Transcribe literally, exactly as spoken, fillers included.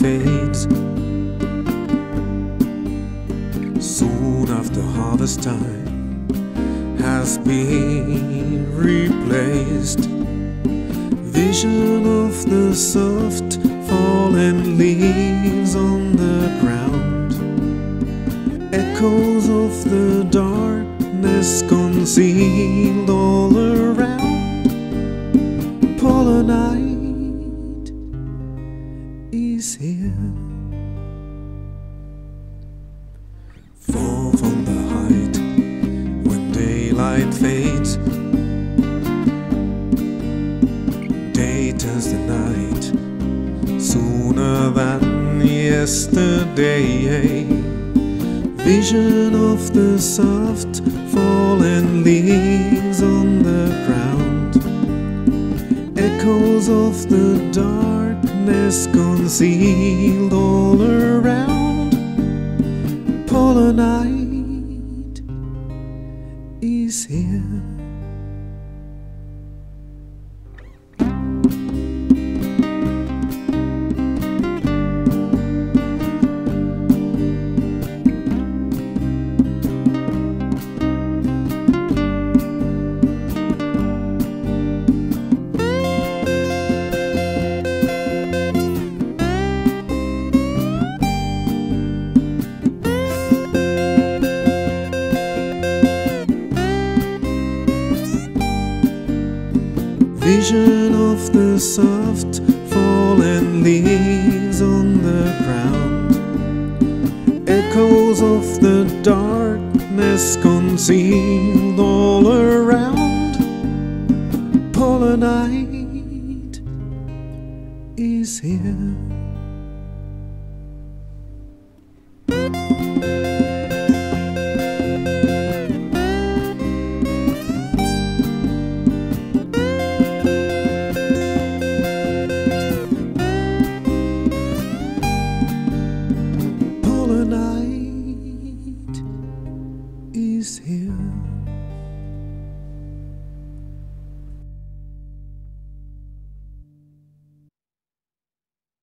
fades. Soon after harvest time has been replaced. Vision of the soft fallen leaves on the ground, echoes of the darkness concealed all around. Polar night is here. Fall from the height when daylight fades. Day turns to night sooner than yesterday. Vision of the soft fallen leaves on the ground, echoes of the darkness concealed all around. Polar night is here. Vision of the soft fallen leaves on the ground, echoes of the darkness concealed all around. Polar night is here.